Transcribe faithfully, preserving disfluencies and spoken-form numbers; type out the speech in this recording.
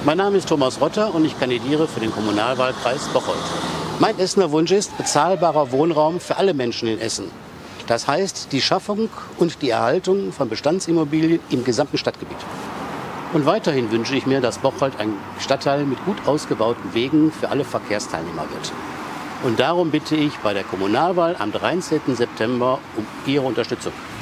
Mein Name ist Thomas Rotter und ich kandidiere für den Kommunalwahlkreis Bocholt. Mein Essener Wunsch ist bezahlbarer Wohnraum für alle Menschen in Essen. Das heißt die Schaffung und die Erhaltung von Bestandsimmobilien im gesamten Stadtgebiet. Und weiterhin wünsche ich mir, dass Bocholt ein Stadtteil mit gut ausgebauten Wegen für alle Verkehrsteilnehmer wird. Und darum bitte ich bei der Kommunalwahl am dreizehnten September um Ihre Unterstützung.